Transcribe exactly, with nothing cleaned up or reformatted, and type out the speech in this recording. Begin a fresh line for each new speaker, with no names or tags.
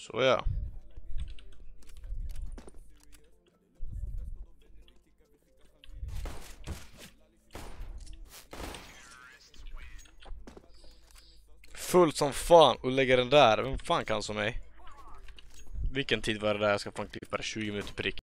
Så ja. Fullt som fan och lägga den där. Vem fan kan som mig? Vilken tid var det där? Jag ska fan klippa det tjugo minuter prick.